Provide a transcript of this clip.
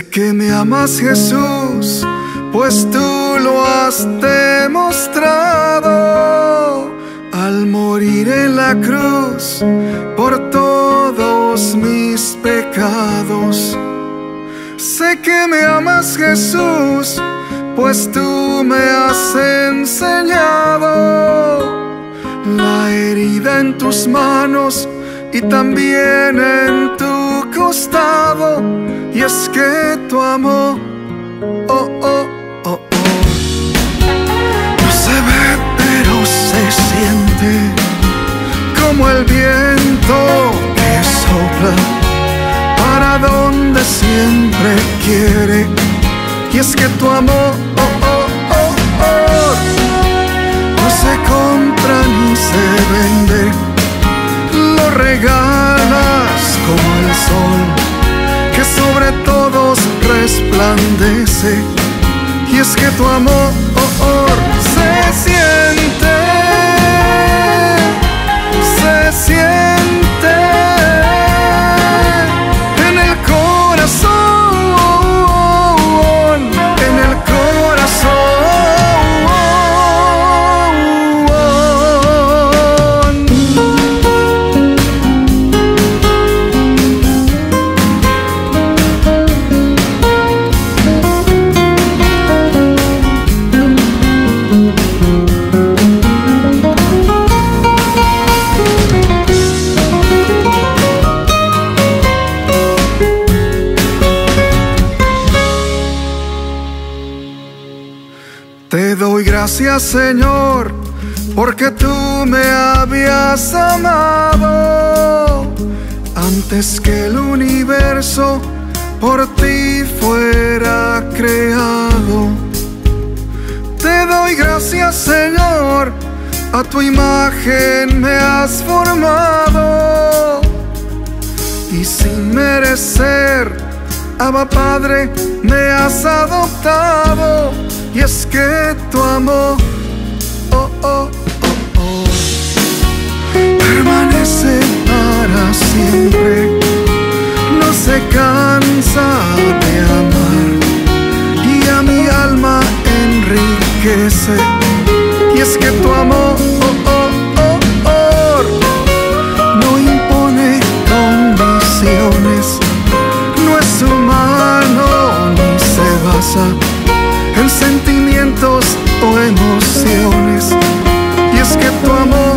que me amas, Jesús, pues tú lo has demostrado al morir en la cruz por todos mis pecados. Sé que me amas, Jesús, pues tú me has enseñado la herida en tus manos y también en tu costado. Y es que tu amor, oh, oh, oh, oh, no se ve pero se siente como el viento que sopla para donde siempre quiere. Y es que tu amor, oh, oh, oh, oh, no se compra ni se vende, lo regalas como el sol que sobre todos resplandece. Y es que tu amor, oh, oh, se siente en el corazón, en el Te doy gracias, Señor, porque tú me habías amado antes que el universo por ti fuera creado. Te doy gracias, Señor, a tu imagen me has formado y sin merecer, Abba Padre, me has adoptado. Y es que tu amor, oh, oh, oh, oh, permanece para siempre, no se cansa de amar y a mi alma enriquece. Y es que tu amor, oh, oh, oh, oh, no impone condiciones, no es humano ni se basa en sentimientos o emociones. Y es que tu amor